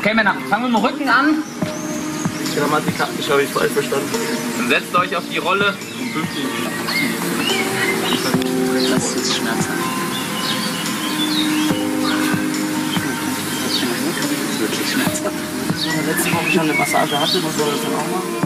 Okay, Männer, fangen wir mit dem Rücken an. Die Grammatik habe ich falsch verstanden. Dann setzt euch auf die Rolle. Das ist schmerzhaft. Wirklich schmerzhaft. Letzte Woche schon eine Massage hatte, was soll das dann auch machen?